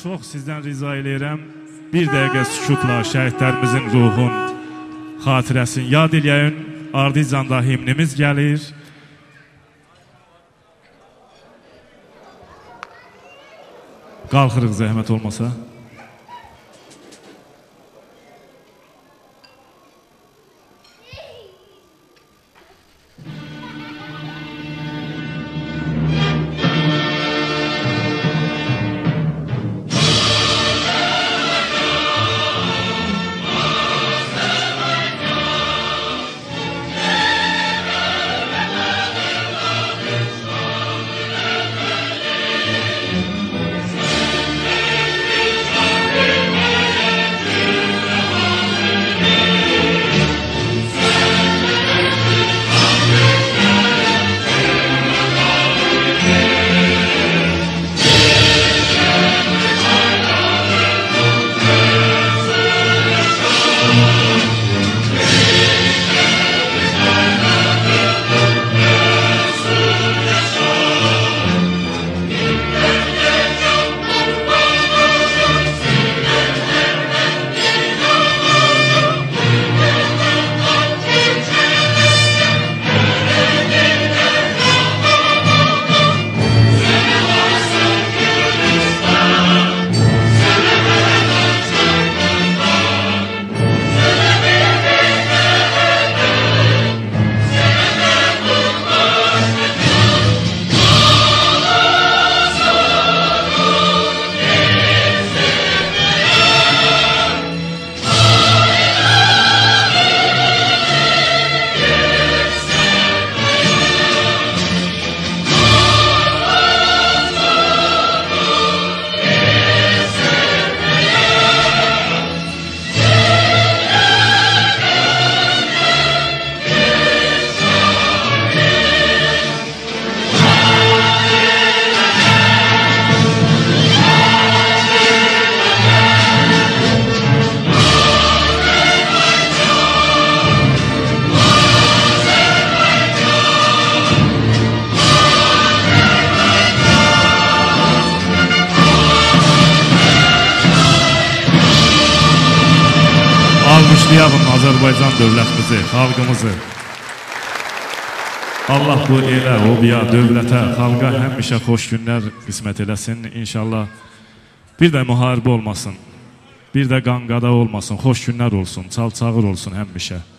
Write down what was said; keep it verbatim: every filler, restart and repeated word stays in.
Çox sizdən rica eləyirəm. Bir dəqiqə sükutla şəhidlərimizin ruhun xatirəsini yad eləyən ardıcanda himnimiz gəlir. Qalxırıq zəhmət olmasa. Almışlayalım Azərbaycan dövlətimizi, xalqımızı. Allah bu elə, o biya, dövlətə, xalqa həmişə xoş günlər qismət eləsin. İnşallah bir də müharibə olmasın, bir də qanqada olmasın, xoş günlər olsun, çal-çağır olsun həmişə.